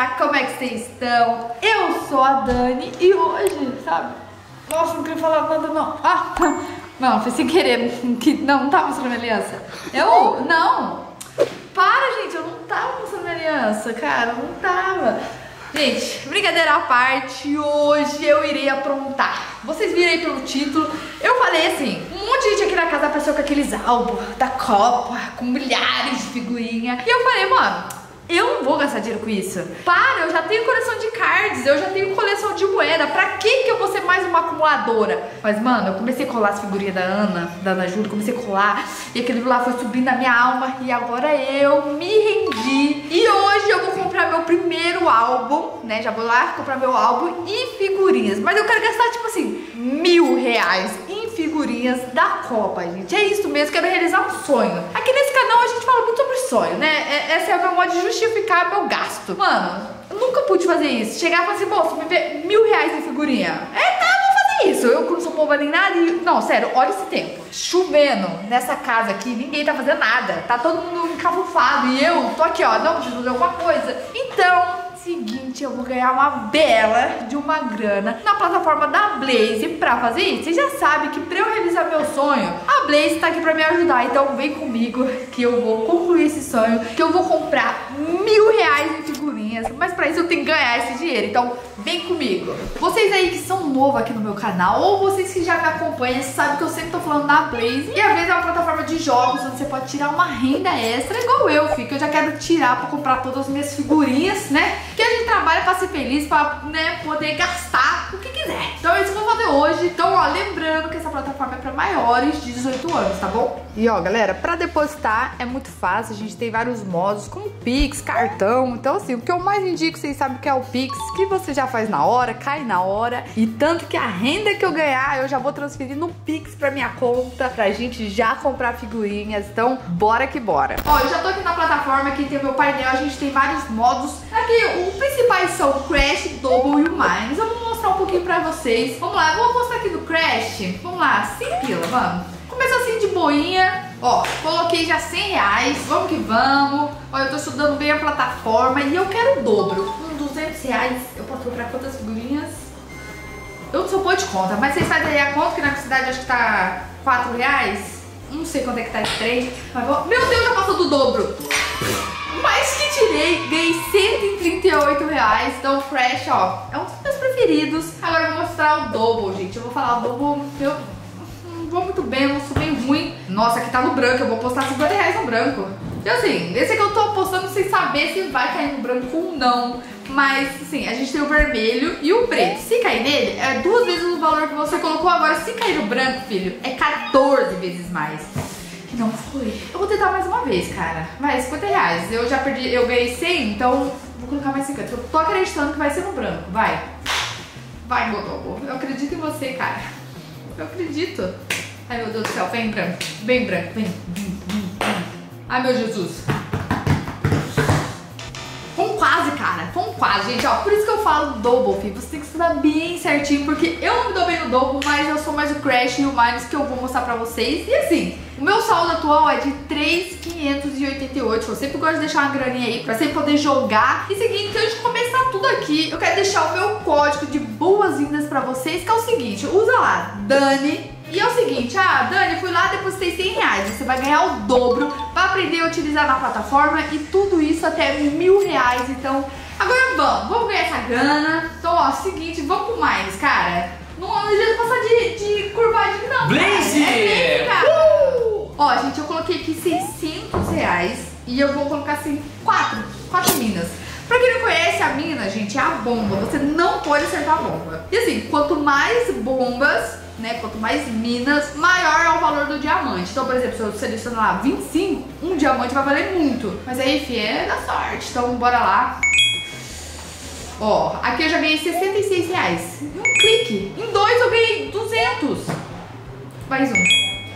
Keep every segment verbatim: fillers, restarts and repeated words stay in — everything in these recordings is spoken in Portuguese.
galera, como é que vocês estão? Eu sou a Dani e hoje, sabe? Nossa, não queria falar nada não. Ah, não, foi sem querer. Que, não, não tava mostrando minha aliança. Eu? Não. Para, gente, eu não tava mostrando minha aliança, cara, eu não tava. Gente, brincadeira à parte, hoje eu irei aprontar. Vocês viram aí pelo título, eu falei assim, um monte de gente aqui na casa apareceu com aqueles álbuns da Copa, com milhares de figurinha. E eu falei, mano, eu não vou gastar dinheiro com isso. Para, eu já tenho coleção de cards, eu já tenho coleção de moeda. Pra que que eu vou ser mais uma acumuladora? Mas, mano, eu comecei a colar as figurinhas da Ana, da Ana Júlia, comecei a colar. E aquele lá foi subindo na minha alma. E agora eu me rendi. E hoje eu vou comprar meu primeiro álbum, né? Já vou lá comprar meu álbum e figurinhas. Mas eu quero gastar, tipo assim, mil reais em figurinhas da Copa, gente. É isso mesmo, quero realizar um sonho. Aqui nesse canal a gente fala muito sobre sonho, né? Essa é a meu modo de justificar meu gasto. Mano, eu nunca pude fazer isso. Chegar e falar assim, moço, me vê mil reais em figurinha. É, tá, eu vou fazer isso. Eu não sou boba nem nada e... Não, sério, olha esse tempo. Chovendo nessa casa aqui, ninguém tá fazendo nada. Tá todo mundo encafufado e eu tô aqui, ó, não preciso fazer alguma coisa. Então... seguinte, eu vou ganhar uma bela de uma grana na plataforma da Blaze. Pra fazer isso, você já sabe que pra eu realizar meu sonho, a Blaze tá aqui pra me ajudar. Então vem comigo que eu vou concluir esse sonho, que eu vou comprar mil reais em figurinhas. Mas pra isso eu tenho que ganhar esse dinheiro, então vem comigo. Vocês aí que são novos aqui no meu canal, ou vocês que já me acompanham, sabem que eu sempre tô falando da Blaze. E a Blaze é uma plataforma de jogos onde você pode tirar uma renda extra, igual eu, fico. Eu já quero tirar pra comprar todas as minhas figurinhas, né? Que a gente trabalha pra ser feliz, pra, né, poder gastar o que quiser. Então é isso que eu vou fazer hoje. Então, ó, lembrando que essa plataforma é pra maiores de dezoito anos, tá bom? E ó, galera, pra depositar é muito fácil. A gente tem vários modos, como Pix, cartão. Então, assim, o que eu mais indico, vocês sabem que é o Pix, que você já faz na hora, cai na hora. E tanto que a renda que eu ganhar, eu já vou transferir no Pix pra minha conta, pra gente já comprar figurinhas. Então, bora que bora. Ó, eu já tô aqui na plataforma, aqui tem o meu painel, a gente tem vários modos. Aqui, os principais são o Crash, Double e o Mines. Eu vou mostrar um pouquinho pra vocês. Vamos lá, eu vou mostrar aqui no Crash. Vamos lá, cem pila, vamos. Começou assim de boinha. Ó, coloquei já cem reais. Vamos que vamos. Ó, eu tô estudando bem a plataforma e eu quero o dobro. Um, duzentos reais. Eu posso comprar quantas figurinhas? Eu não sou boa de conta, mas vocês fazem aí a conta que na minha cidade acho que tá quatro reais. Não sei quanto é que tá esse trem. Mas vou... Meu Deus, já passou do dobro. Mas que tirei, ganhei cento e trinta e oito reais. Então o Crash, ó, é um dos meus preferidos. Agora eu vou mostrar o Double, gente. Eu vou falar o Double, eu não vou muito bem, eu não sou bem ruim. Nossa, aqui tá no branco, eu vou postar cinquenta reais no branco. E assim, esse aqui eu tô postando sem saber se vai cair no branco ou não. Mas, assim, a gente tem o vermelho e o preto. Se cair nele, é duas vezes o valor que você colocou. Agora, se cair no branco, filho, é quatorze vezes mais. Não foi. Eu vou tentar mais uma vez, cara. Vai, cinquenta reais. Eu já perdi, eu ganhei cem, então vou colocar mais cinquenta. Eu tô acreditando que vai ser no branco. Vai. Vai, Godobo. Eu acredito em você, cara. Eu acredito. Ai, meu Deus do céu. Vem branco. Vem branco. Vem. Vem, vem, vem. Ai, meu Jesus. Fomos quase, cara. Fomos quase, gente. Ó, por isso que eu falo Double, filho. Você tem que estudar bem certinho, porque eu não me dou bem no Double, mas eu sou mais o Crash e o Mines que eu vou mostrar pra vocês. E assim, o meu saldo atual é de três mil quinhentos e oitenta e oito. Eu sempre gosto de deixar uma graninha aí pra sempre poder jogar. E seguinte, antes de começar tudo aqui, eu quero deixar o meu código de boas-vindas pra vocês, que é o seguinte, usa lá, Dani. E é o seguinte, ah, Dani, fui lá, depositei cem reais. Você vai ganhar o dobro pra aprender a utilizar na plataforma e tudo isso até mil reais. Então, agora vamos, vamos ganhar essa grana. Então, ó, seguinte, vamos pro mais, cara. Não, não adianta passar de, de curvadinho, não. Blaze! É, cara. Uh! Ó, gente, eu coloquei aqui seiscentos reais e eu vou colocar assim, quatro, quatro minas. Pra quem não conhece, a mina, gente, é a bomba. Você não pode acertar a bomba. E assim, quanto mais bombas, né, quanto mais minas, maior é o valor do diamante. Então, por exemplo, se eu selecionar lá vinte e cinco, um diamante vai valer muito. Mas aí, fi, é da sorte. Então, bora lá. Ó, aqui eu já ganhei sessenta e seis reais. Em um clique. Em dois eu ganhei duzentos. Mais um.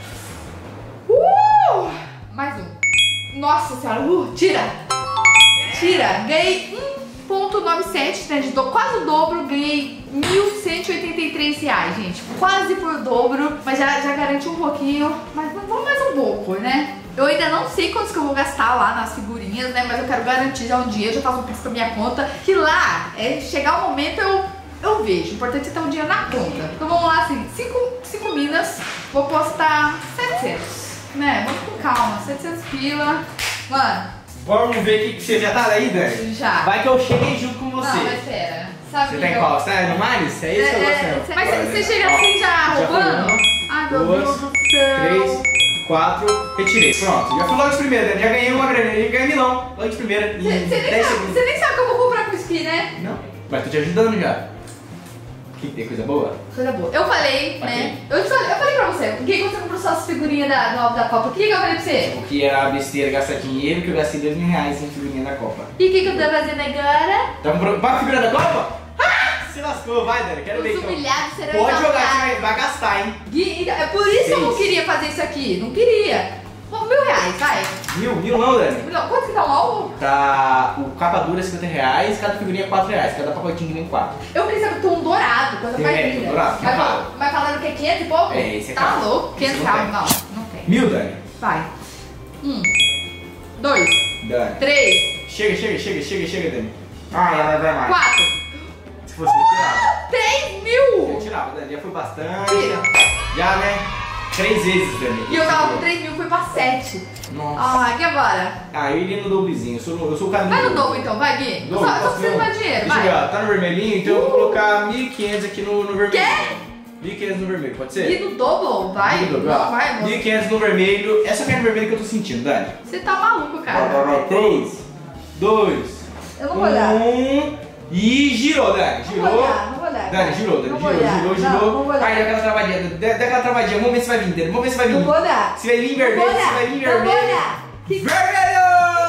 Uh! Mais um. Nossa senhora. Uh, tira. Tira. Ganhei um vírgula noventa e sete, né? De do, quase o dobro. Ganhei mil cento e oitenta e três reais, gente. Quase por dobro. Mas já, já garante um pouquinho. Mas vamos mais um pouco, né? Eu ainda não sei quantos que eu vou gastar lá nas figurinhas, né? Mas eu quero garantir já um dia, eu já faço um pix pra minha conta. Que lá, é, chegar o momento, eu, eu vejo. O importante é ter um dinheiro na conta. Então vamos lá, assim, cinco minas, vou postar setecentos. Né? Vamos com calma, setecentos pila. Mano. Vamos ver o que você já tá aí, Dani? Já. Vai que eu cheguei junto com você. Não, mas pera. Sabe você tá em qual? Você tá no Maris? É isso que eu gosto. É, mas você, você chega assim já roubando? Ai, meu duas, Deus do céu. Três, quatro, retirei. Pronto, já fui logo de primeira, Dani. Já ganhei uma graninha, já ganhei milão. Logo de primeira. Você nem, nem sabe que eu vou comprar com o Spi, né? Não, mas tô te ajudando já. Que tem coisa boa? Coisa boa. Eu falei, okay. né? Eu, te falei, eu falei pra você, por que você comprou só as figurinhas da, do álbum da Copa? O que, que eu falei pra você? Porque era besteira gastar dinheiro, que eu gastei dois mil reais em figurinha da Copa. E o que, que eu tô fazendo agora? Tá comprando uma figurinha da Copa? Ah, se lascou, vai, Dani, quero ver. Os humilhados serão Pode jogar, exaltados. vai, vai gastar, hein? Gui, é por isso que eu não queria fazer isso aqui. Não queria. Bom, mil reais, vai. Mil? Mil não, Dani? Não, quanto que tá um álbum? Tá, o capa dura é cinquenta reais, cada figurinha é quatro reais, cada pacotinho vem quatro. Eu queria saber que tem um dourado, coisa Tem, mais é, linda. dourado, Mas, caro. mas falando que é quinhentos e pouco? É, esse é tá caro. louco? quinhentos Esse não reais? tem. Não, não tem. Mil, Dani? Vai. Um. Dois. Dani. Três. Chega, chega, chega, chega, chega, Dani. Ah, ela vai mais. Quatro. Se fosse eu tirava. Três mil! Eu tirava, Dani, já foi bastante. Tira. Já, né? Três vezes, Dani. E eu tava com três mil, foi pra sete. Nossa. Ah, e agora? Ah, eu iria no doblezinho, eu sou, eu sou o cara do Vai no dobro então, vai, Gui. Eu Dobro, só, eu só posso preciso não? mais dinheiro, Deixa eu vai. ver, ó, tá no vermelhinho, então eu vou colocar mil e quinhentos aqui no, no vermelho. Quê? mil e quinhentos no vermelho, pode ser? Gui no double, vai. Mil e quinhentos, ó. Não, vai, moço. mil e quinhentos no vermelho, essa aqui é no vermelho que eu tô sentindo, Dani. Você tá maluco, cara. três, dois, Eu não vou olhar. um e girou, Dani, girou. Não vou olhar, não vou olhar. Dani, girou, Dani, Não vou girou, olhar. girou, Não, girou. não vou olhar. Aí, dá aquela travadinha, dá dá aquela travadinha, vamos ver se vai vir, Dani, vamos ver se vai vir. Não vou olhar. Se vai vir em Não vermelho, vou se olhar. vai vir em Não vou vermelho. olhar. Que... Vermelho!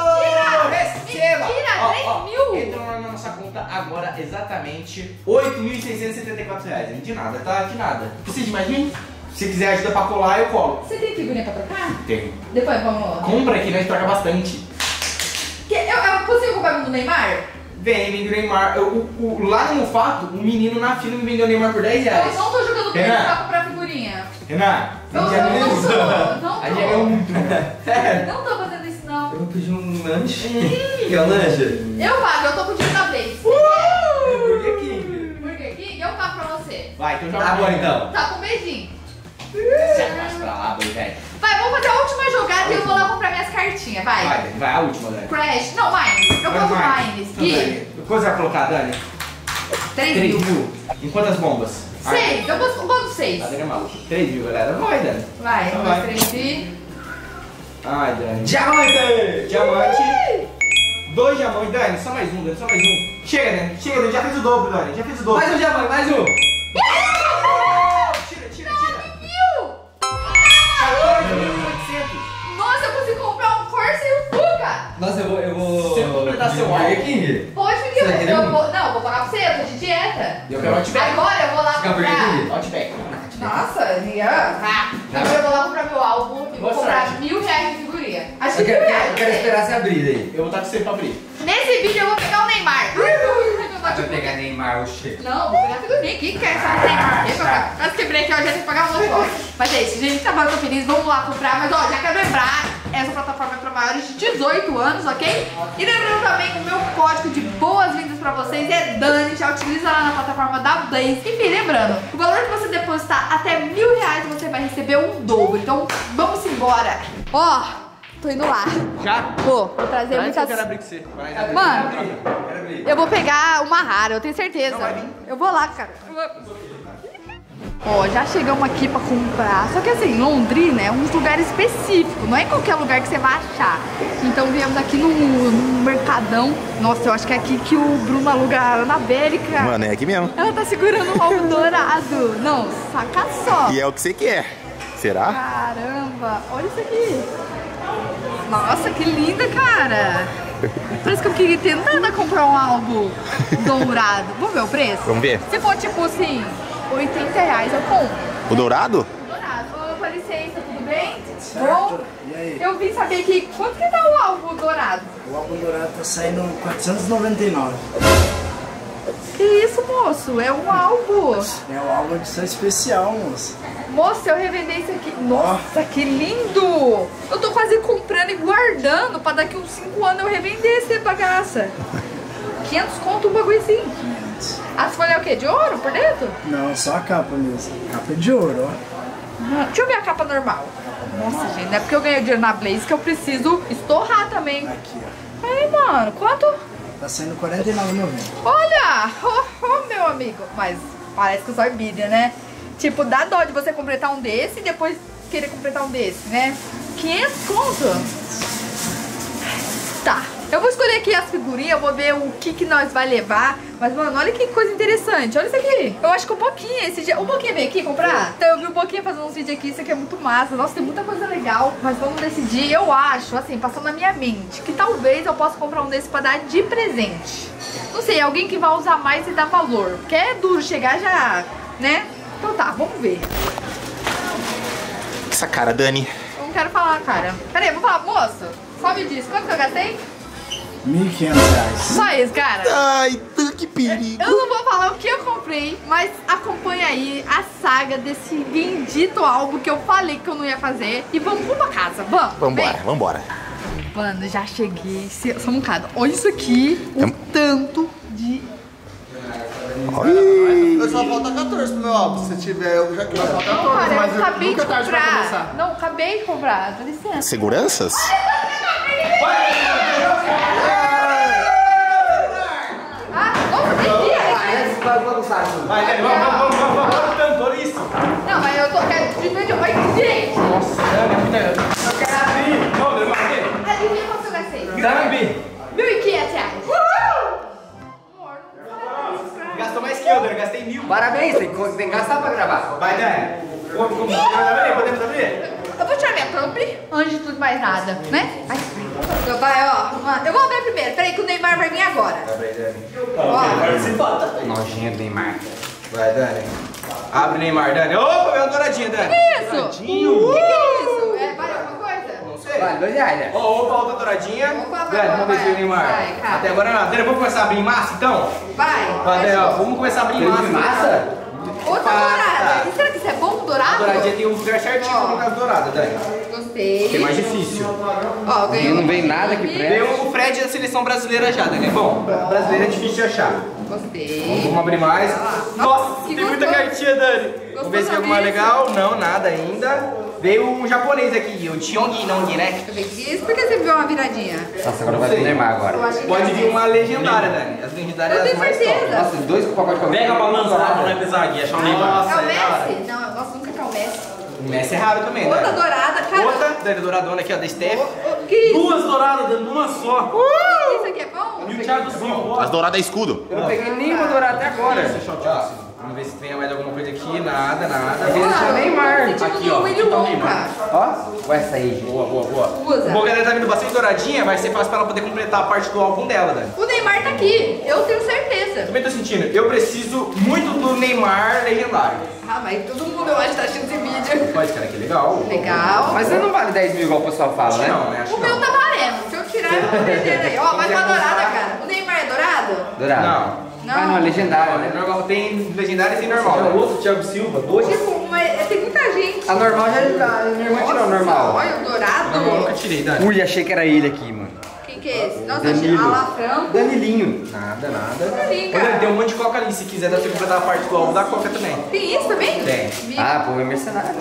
Receba! Mentira, Ó, três ó, mil. Entrou na nossa conta agora exatamente oito mil seiscentos e setenta e quatro reais. De nada, tá? De nada. Precisa de mais mim? Se quiser ajuda pra colar, eu colo. Você tem figurinha pra trocar? Tem. Depois vamos... Compra aqui, nós troca bastante. Que, eu, eu consigo comprar um do Neymar? Vem, vem do Neymar. Eu, o, o, lá no fato, um menino na fila me vendeu o Neymar por dez Eu reais. não tô jogando bem Renan. pra comprar figurinha. Renan, Eu, a gente eu já não ganhou. tô, não A gente já ganhou tô. muito. Sério. Não tô fazendo isso, não. Eu vou pedir um lanche. Quer um lanche? Eu pago, eu tô com o dinheiro da vez. Burger King. Burger King, eu pago pra você. Vai, então joga. Tá bom então. Tá com um beijinho. Se afasta pra lá, boi, velho. Vai, vamos fazer a última jogada e eu vou lá comprar minhas cartinhas, vai. Vai, Dani, vai, a última, Dani. Crash, não, Mines. Eu Vai, compro vai. Mines. Então, Gui, Dani, quanto você vai colocar, Dani? três três mil. mil. Em quantas bombas? seis, eu vou, vou no seis. A Dani é maluca. três mil, galera. Vai, Dani. Vai, Então um, vai. dois, três e... Ai, Dani. Diamante! Diamante. Dois diamantes, Dani. Só mais um, Dani. Só mais um. Chega, Dani. Chega, Dani. Já fez o dobro, Dani. Já fez o dobro. Mais um diamante, mais um! Tira, tira, tira. Mil! quatorze mil e oitocentos. Nossa, eu consigo comprar um Corsa e um Fuca. Nossa, eu vou. Eu vou. Você completar seu Burger álbum. King? Pode, Você Miguel. vai querer Eu um? vou... Não, eu vou pagar pra você, eu tô de dieta. Eu quero Outback. Agora eu vou lá Você quer Burger King? comprar... Outback. Nossa, Miguel. Ah, agora eu vou lá comprar meu álbum e vou Boa comprar sorte. mil reais de figurinha. Acho que Eu mil quero, reais. eu quero esperar você abrir daí. Eu vou estar com você pra abrir. Nesse vídeo eu vou pegar o Neymar. Vai pegar Neymar, o cheiro. Não, vou pegar figurinha. Quem quer essa Neymar? Deixa eu pegar. Quase quebrei aqui, ó, já tem que pagar uma foto. Mas é isso, gente. Tá bom, eu tô feliz. Vamos lá comprar. Mas ó, já quero lembrar, essa plataforma é pra maiores de dezoito anos, ok? E lembrando também que o meu código de boas-vindas pra vocês é Dani. Já utiliza lá na plataforma da Blaze. Enfim, lembrando, o valor que você depositar até mil reais você vai receber um dobro. Então, vamos embora. Ó, tô indo lá. Já? Vou, vou trazer Traz que eu muitas... quero abrir com você. Vai, vai, Mano, Quero abrir. eu vou pegar uma rara, eu tenho certeza. Não vai vir? Eu vou lá, cara. Eu vou- Ó, já chegamos aqui pra comprar. Só que assim, Londrina é um lugar específico, não é em qualquer lugar que você vai achar. Então viemos aqui no, no Mercadão. Nossa, eu acho que é aqui que o Bruno aluga a Anabélica. Mano, é aqui mesmo. Ela tá segurando um alvo dourado. Não, saca só. E é o que você quer. Será? Caramba, olha isso aqui. Nossa, que linda, cara. Parece que eu queria tentar comprar um algo dourado. Vamos ver o preço? Vamos ver. Se for tipo assim, oitenta reais eu compro. O dourado? Dourado. Ô, com licença, tudo bem? Bom, E aí? eu vim saber aqui, quanto que tá o alvo dourado? O álbum dourado tá saindo quatrocentos e noventa e nove. Que isso, moço? É um alvo. É o álbum edição especial, moço. Moça, eu revender isso aqui. Nossa, que lindo! Eu tô quase comprando e guardando pra daqui uns cinco anos eu revender essa bagaça. quinhentos conto um bagulho assim. quinhentos. As folhas é o quê? De ouro por dentro? Não, só a capa mesmo. Capa de ouro, ó. Ah, deixa eu ver a capa normal. Nossa, gente, não é porque eu ganhei dinheiro na Blaze que eu preciso estorrar também. Aqui, ó. Aí, mano, quanto? Tá saindo quarenta e nove reais e noventa centavos. Olha! Oh, oh, meu amigo. Mas parece que eu sou envidia, né? Tipo, dá dó de você completar um desse e depois querer completar um desse, né? quinhentos conto? Tá. Eu vou escolher aqui as figurinhas, eu vou ver o que que nós vai levar. Mas, mano, olha que coisa interessante. Olha isso aqui. Eu acho que o Boquinha, esse dia... O Boquinha veio aqui comprar? Então eu vi o Boquinha fazendo uns vídeos aqui, isso aqui é muito massa. Nossa, tem muita coisa legal. Mas vamos decidir. Eu acho, assim, passando na minha mente, que talvez eu possa comprar um desse pra dar de presente. Não sei, alguém que vai usar mais e dar valor. Porque é duro chegar já, né? Então tá, vamos ver. Essa cara, Dani. Eu não quero falar, cara. Pera aí, vou falar, moço, só me diz, quanto que eu gastei? mil e quinhentos reais. Só isso, cara. Ai, que perigo. Eu não vou falar o que eu comprei, mas acompanha aí a saga desse bendito álbum que eu falei que eu não ia fazer. E vamos pra casa, vamos. Vambora, Vem. vambora. Mano, já cheguei. Só um bocado. Olha isso aqui, o tanto de... Eu só falta quatorze pro meu álbum. Se tiver, eu já quero. Não, cara, mas eu acabei de nunca é tarde pra comprar. começar. Não, acabei de comprar. Dá licença. Seguranças? Ah, nossa, tem dia aqui. Vai, Dani, vamos, vamos, vamos, vamos, vamos, tanto, olha isso. Não, mas eu tô... Quero de vídeo. Olha, gente. Nossa, Dani, é muita... Eu quero abrir. Vamos, Dani, vamos abrir. Adivinha quanto eu gastei? Dani, mil e quinhentos reais. Amor, não fala isso, cara. gastou mais que eu, Dani, gastei mil. Parabéns, tem que, tem que gastar pra gravar. Vai, Dani. Vamos, vamos, podemos abrir? Podemos abrir? Eu vou tirar minha thumb antes de tudo mais nada, né? Vai. Eu, vai, ó. Eu vou abrir primeiro. Peraí que o Neymar vai vir agora. Abre, Dani. Ó. Nojinho do Neymar. Vai, Dani. Abre, Neymar, Dani. Opa, veio uma douradinha, Dani. Que isso? Douradinho. O que, que é isso? É, vale alguma coisa? Não sei. Vale, dois reais, né? Ó, opa, outra douradinha. Opa, vai, Dani, vamos ver vai, se o Neymar. vai, cara. Até agora nada. Dani, vamos começar a abrir em massa, então? Vai. Vai, Dani, ó, fechou. vamos começar a abrir em Tem massa. de massa? Outra Passa. dourada. E será que isso é bom, A dourado? douradinha tem um lugar certinho Ó. pra colocar as douradas, Dani. Gostei. Que é mais difícil. Ó, ganhei. Não vem nada que preste. Veio o Fred da seleção brasileira já, Dani. Bom, brasileira é difícil de achar. Gostei. Vamos abrir mais. Nossa, que tem muita gostoso. cartinha, Dani. Vamos ver se tem alguma mesmo? legal. Não, nada ainda. Veio um japonês aqui, o Cheong Nong, né? Deixa eu ver aqui. Isso por que você viu uma viradinha? Nossa, agora vai do Neymar Eu agora. acho que Pode é vir uma legendária, Dani. As legendárias Eu são as tenho mais top. certeza. Nossa, dois pacotes de Pega pra lançar pra não pesar aqui, achar um Neymar. É Nossa, o é da hora. Messi? Não, eu gosto nunca que é o Messi. O Messi é raro também, né? Outra dourada, cara. Outra, Dani, douradona aqui, ó, da Steph. Ô, que isso? Duas douradas dando uma só. Isso aqui é bom? E o Thiago Silva. As douradas é escudo. Eu não peguei nenhuma dourada até agora. Ó, vamos ver se tem mais alguma coisa aqui. Nada, nada. Aqui deixa o Neymar. Aqui, ó. Willy Wonka. Ó, vai essa aí, gente. Boa, boa, boa. Usa. Bom, galera, tá vindo bastante douradinha, vai ser fácil pra ela poder completar a parte do álbum dela, Dani. O Neymar tá aqui, eu tenho certeza. Também tô sentindo, eu preciso muito do Neymar legendário. Ah, mas todo mundo eu acho que tá assistindo esse vídeo. Pode, cara, que legal. Legal. Mas você não vale dez mil igual o pessoal fala, né? Não, né? Acho O que meu não. tá valendo. Se eu tirar, eu vou perder aí. Ó, mais uma dourada, cara. O Neymar é dourado? Dourado. Não. Não. Ah, não, é legendário, É né? normal, tem legendário e tem normal. É Né? o outro Thiago Silva, dois. Tipo, mas tem muita gente. A normal já já- minha irmã tirou normal. Olha o dourado. Normal, nunca tirei, Dani. Ui, achei que era ele aqui, mano. Quem que é esse? Nossa, Danilo. achei Ala Franco. Danilinho. Nada, nada. Sim, Ô, cara. Dani, tem um monte de coca ali, se quiser dá pra você completar a parte do álbum da coca também. Tem isso também? Tem. Vi. Ah, pô, é mercenário.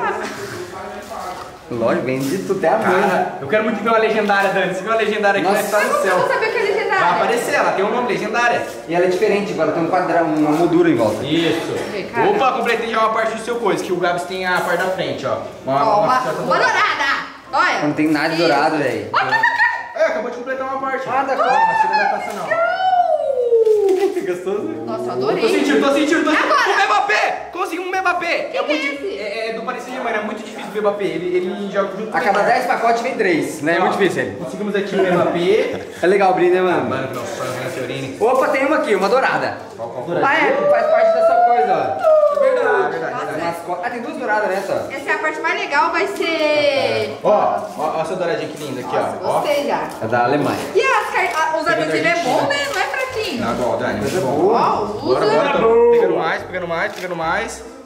Lógico, vende tudo até a mãe. Cara, eu quero muito ver uma legendária, Dani. Se ver uma legendária aqui, vai Nossa. estar Mas no como eu céu. vou saber que é Vai legendária? aparecer, ela tem um nome, legendária. E ela é diferente, agora tem um quadrado, uma moldura em volta. Isso. ver, cara. Opa, completei já uma parte do seu coisa, que o Gabs tem a parte da frente, ó. Uma, Ó, uma, uma- uma dourada. Olha. Não tem nada de Isso. dourado, velho. Olha, olha, olha. É, acabou de completar uma parte. Ah, da Não, mas não vai passar não. Gostoso? Nossa, eu Tô adorei. sentindo, tô sentindo, tô sentindo. Agora. O Mbappé! Consegui um Mbappé! Quem que é muito, esse? é, é do Paris Saint-Germain, é muito difícil ver o Mbappé. Ele, ele joga junto com A o cada Neymar. dez pacotes vem três, né? É Ó, muito difícil ele. Conseguimos aqui o Mbappé. É legal abrir, né, mano? Mano, meu sonho é a Fiorini. Opa, tem uma aqui, uma dourada. Qual, qual, qual? Ah, é, faz parte da sua coisa, ó. É verdade, é verdade, é verdade. Mascote. Ah, tem duas douradas nessa. Essa é a parte mais legal, vai ser... Ó, ó, ó essa douradinha que linda aqui, Nossa, ó. Ó. gostei já. É da Alemanha. E as car... os adesivos é Argentina. bom, né? Não é fraquinho. Nada, ó, Dani. Coisa Ó, boa. usa. Bora, bora, tô pegando mais, pegando mais, pegando mais.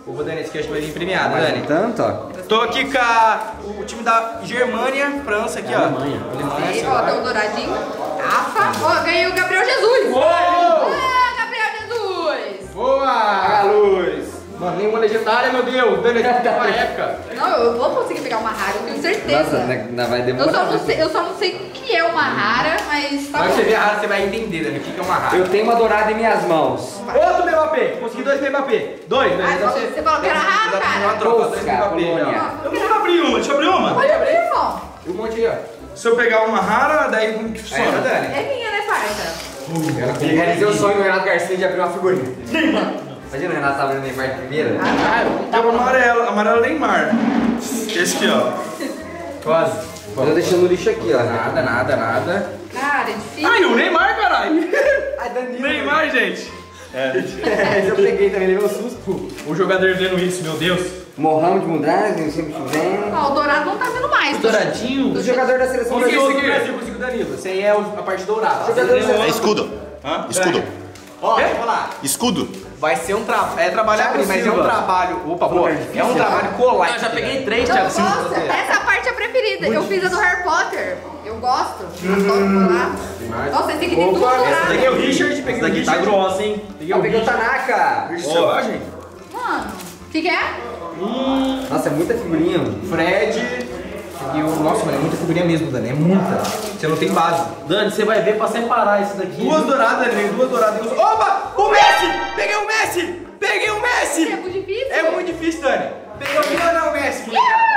Ô, Dani, esse aqui acho que vai vir premiado, Dani. Tanto, ó. Tô aqui com a, o time da Germânia, França aqui, ó. Alemanha. Alemanha, Aí, sei ó, lá. tem um douradinho. Rafa. Ó, ganhei o Gabriel Jesus. Uou! Ah, Gabriel Jesus. Boa! A luz! Mano, nenhuma legendária, meu Deus! Dani, a gente tem uma época. Não, eu vou conseguir pegar uma rara, eu tenho certeza. Nossa, né, não vai eu, demorar. só não sei, eu só não sei o que é uma rara, mas tá Mas bom. você ver a rara, você vai entender, Dani, o que que é uma rara. Eu tenho uma dourada em minhas mãos. Outro Mbappé! Consegui dois Mbappé. Dois, né? Ah, você- você falou que era raro, Dá pra fazer uma cara. troca, dois Tosca, Mbappé. Polônia. ó. Eu vou abrir uma, deixa eu abrir uma. Pode abrir, irmão. E um monte aí, ó. Se eu pegar uma rara, daí um que Aí, ó, funciona. Dani. É minha, né, parça? Eu realizei o sonho do Renato Garcia de abrir uma figurinha. Imagina o Renato abrindo Neymar de primeira. Tem uma amarela, amarela Neymar. Esse aqui, ó. Quase. Eu tô deixando o lixo aqui, ó. Nada, nada, nada. Cara, é difícil. Ai, o Neymar, caralho. Ai, Danilo. Neymar, gente. Esse eu peguei também, levei um susto. O jogador vendo isso, meu Deus. Mohamed Mudrag, não sei o que vem. Ó, o dourado não tá vendo mais. Douradinho. O jogador da seleção Consegui brasileira. esse aqui, Brasil, consegui o Danilo. Esse aí é o- a parte dourada. Jogador da É seleção. escudo. Hã? Escudo. Ó, deixa eu falar. Escudo. Vai ser um trabalho. É trabalhar Thiago ali, mas é Silva. um trabalho. Opa, boa. É um trabalho colar. Eu já peguei três, Não, Thiago Silva. nossa, essa parte é a preferida. Eu fiz a do Harry Potter. Eu gosto. Adoro colar. Nossa, esse aqui tem tudo Esse dourado. daqui é o Richard. Peguei Esse o daqui tá Richard. grossa, hein? Eu peguei o Tanaka. Selvagem? Mano, o que que é? Nossa, é muita figurinha, mano. Fred. E o. Nossa, mano, é muita figurinha mesmo, Dani. É muita. Você não tem base. Dani, você vai ver pra separar isso daqui. Duas douradas, Dani. Duas douradas. Opa! O Messi! Peguei o Messi! Peguei o Messi! É muito difícil. É muito difícil, Dani. Peguei o Milan, não, o Messi.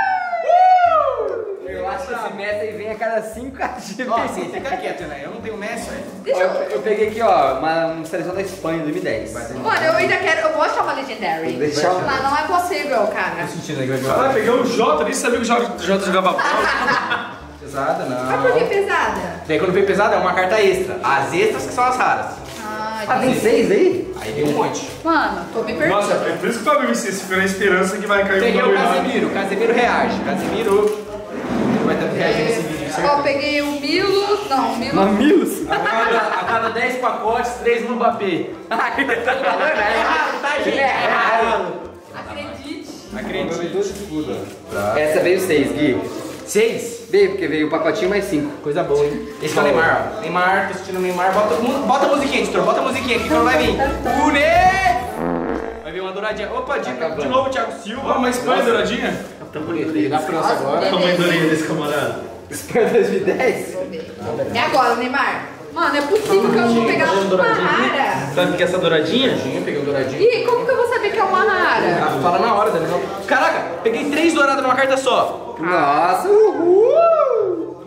Eu acho que esse Messi aí vem a cada cinco caixas. Ó, sim, fica quieto, né? Eu não tenho Messi, velho. Deixa Eu, eu... eu peguei aqui, ó, uma, uma seleção da Espanha, dois mil e dez. Mano, eu ainda quero... Eu vou achar uma Legendary. Deixa eu- Mas não é possível, cara. Sentindo aqui, vai Caralho, peguei o Jota, nem sabia que o Jota Jota jogava bola. Pesada, Mas por que não. pesada? Daí quando vem pesada é uma carta extra. As extras que são as raras. Ah, Ah, tem seis aí? Aí vem um monte. Mano, tô me perdendo. Nossa, é por isso que o Fábio me disse, fica na esperança que vai cair Peguei um o bagulho lá. Casemiro. Casemiro reage. Casemiro. Vai ter que reagir nesse vídeo, certo? Ó, peguei o Milo... Não, o Milo... Mamilos? A cada, a cada dez pacotes, três no Mbappé. errado, tá, gente? É errado. Acredite. Acredite. Essa veio seis, Gui. Seis. Veio, porque veio o pacotinho mais cinco. Coisa boa, hein? Esse é o Neymar, ó. Neymar, tô assistindo o Neymar. Bota, mu- bota a musiquinha, editor. Bota a musiquinha aqui quando vai vir. Une! Vai vir uma douradinha. Opa, de, de novo, Thiago Silva. Ó, uma Espanha douradinha. Ele da França agora. Olha o tamanho da orelha desse camarada. Espanha dois mil e dez? É agora, Neymar. Mano, é possível que eu vou pegar uma rara. Sabe o que é essa douradinha? Eu peguei o douradinho. Ih, como que eu vou saber que é uma rara? Ah, fala na hora, Daniel. Caraca, peguei três douradas numa carta só. Nossa, uhul!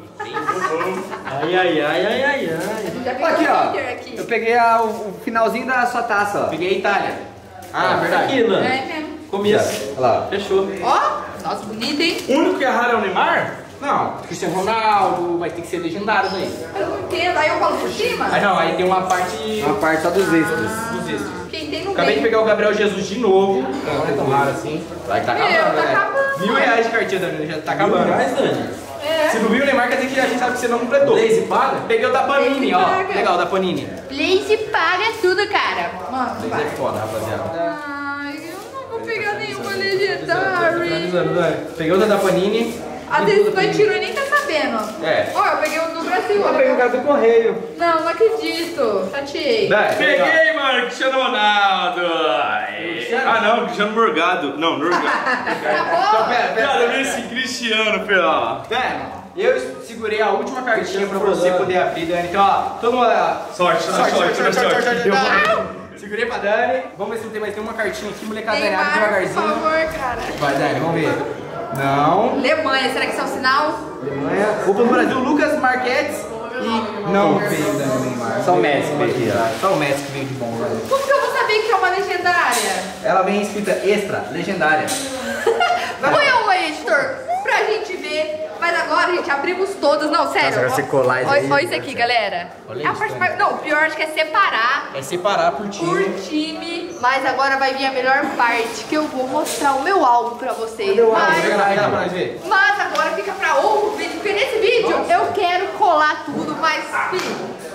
Ai, ai, ai, ai, ai, ai. Já peguei Aqui, o ó. Inter aqui. Eu peguei a- o, o finalzinho da sua taça, ó. Peguei a Itália. Ah, verdade. Aqui, Nando. É mesmo. Começo. Olha lá. Fechou. Ó, nossa, bonito, hein? O único que é raro é o Neymar? Não, Cristiano Ronaldo, vai ter que ser legendário daí. Eu não entendo. Aí eu falo por cima? Aí não, aí tem uma parte Uma parte só dos extras. dos extras. Quem tem no Acabei de meio. pegar o Gabriel Jesus de novo. Não é tão raro assim. Vai tá Meu, acabando, tá né? acabando. Mil reais de cartinha, Dani, já tá acabando. Mais, Dani. É. Se não viu o Neymar, quer dizer que a gente sabe que você não completou. Blaze paga? Peguei o da Panini, Blaze ó. paga. Legal, da Panini. Blaze paga tudo, cara. Mano, Blaze vai. é foda, rapaziada. Ai, eu não vou pegar nenhuma Legendary. Peguei outra da Panini. Às vezes vai tiro e nem tá sabendo. É. Ó, eu peguei o do Brasil. Eu olha. peguei o cara do correio. Não, não acredito. Chateei. Dai, Peguei, mano, Cristiano Ronaldo. Cristiano? Ah, não, Cristiano Morgado. Não, Morgado. Então, Acabou? pera, pera. Cara, eu vi esse Cristiano, Pela. Dani, eu segurei a última cartinha pra você poder abrir, Dani. Então, ó, todo mundo ó. Sorte, sorte, sorte, sorte, sorte. Eu vou- Segurei pra Dani. Vamos ver se não tem mais nenhuma cartinha aqui, molecada ganhada Neymar, por devagarzinho. favor, cara. Vai, Dani, vamos ver. Não. Alemanha, será que isso é um sinal? Alemanha. Vou pro Brasil, Lucas Marquetes. E não veio Dani Neymar. Só o Messi veio aqui, ó. Só o Messi que veio de bom, velho. Como que eu vou saber que é uma legendária? Ela vem escrita extra, legendária. Põe um aí, editor, pra gente ver. Mas agora, gente, abrimos todas. Não, sério. Nossa, agora você colar isso Olha, aí, olha isso aqui, galera. Olha É a isso, parte Dani. mais... Não, o pior acho que é separar É separar por por time. time. Mas agora vai vir a melhor parte, que eu vou mostrar o meu álbum pra vocês. Mas... Pega lá, pega lá pra nós ver. Mas agora fica pra outro vídeo, porque nesse vídeo eu quero colar tudo, mas, filho, consegui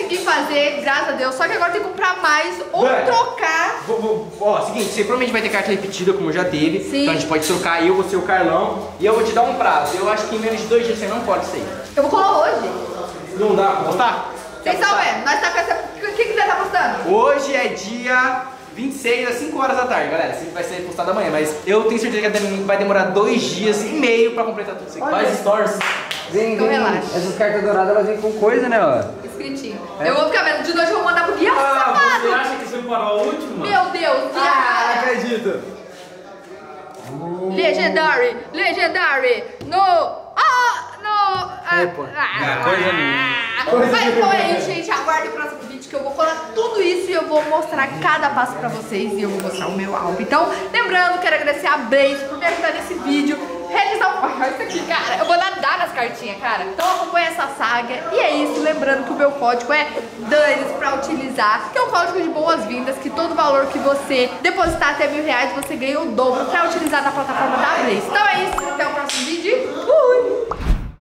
consegui fazer, graças a Deus. Só que agora tem que comprar mais ou Dani, trocar. Vou, vou, ó, seguinte, você provavelmente vai ter carta repetida, como já teve. Sim. Então a gente pode trocar eu, você e o Carlão. E eu vou te dar um prazo. Eu acho que em menos de dois dias você não pode sair. Eu vou colar hoje. Não dá pra postar? Vocês estão vendo? Nós tá com essa... O que que você tá postando? Hoje é dia vinte e seis às cinco horas da tarde, galera. Esse vai ser postado amanhã, mas eu tenho certeza que a Dani vai demorar dois dias e meio pra completar tudo isso aqui. Faz stories. Vem, Então vem. relaxa. Essas cartas douradas elas vêm com coisa, né, ó? Escritinho. Eu vou ficar vendo. De noite eu vou mandar pro Guia Ah, você safado. acha que você parou a última? Meu Deus, Guia. Ah, acredito. Legendary, Legendary, no, ah, no, ah, Epa. ah, coisa ah. Mas então é isso, gente, aguarde o próximo vídeo que eu vou colar tudo isso e eu vou mostrar cada passo pra vocês e eu vou mostrar o meu álbum. Então, lembrando, quero agradecer a Blaze por me ajudar nesse vídeo, realizar um... Olha isso aqui, cara, eu vou nadar nas cartinhas, cara. Então acompanha essa saga e é isso, lembrando que o meu código é Danis pra utilizar, que é um código de boas-vindas, que todo valor que você depositar até mil reais, você ganha o dobro pra utilizar na plataforma da Blaze. Então é isso, então